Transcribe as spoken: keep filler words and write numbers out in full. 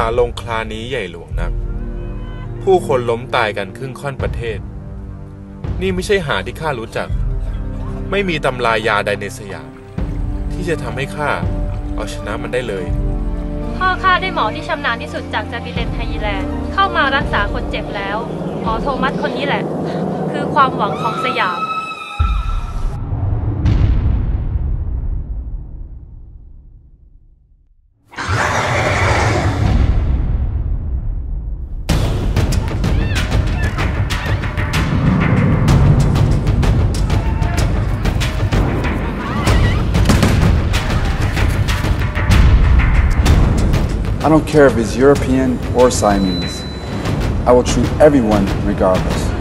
ลงคลานี้ใหญ่หลวงนักผู้คนล้มตายกันครึ่งค่อนประเทศนี่ไม่ใช่หาที่ข้ารู้จักไม่มีตำรายาใดในสยามที่จะทำให้ข้าเอาชนะมันได้เลยพ่อข้าได้หมอที่ชำนาญที่สุดจากจาบิเลนไทยแลนด์เข้ามารักษาคนเจ็บแล้วหมอโทมัสคนนี้แหละคือความหวังของสยาม I don't care if it's European or Siamese. I will treat everyone regardless.